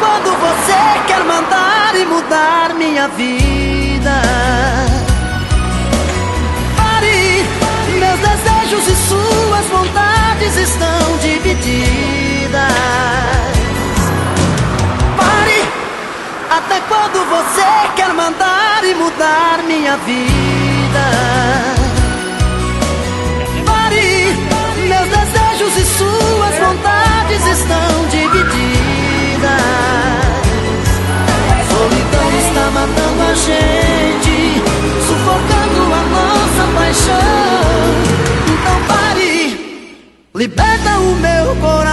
quando você quer mandar e mudar minha vida? Pare, meus desejos e suas vontades estão divididas. Pare, até quando você quer mandar e mudar minha vida? Pare, meus desejos e suas vontades estão divididas. Solidão está matando a gente, sufocando a nossa paixão. Então pare, liberta o meu coração.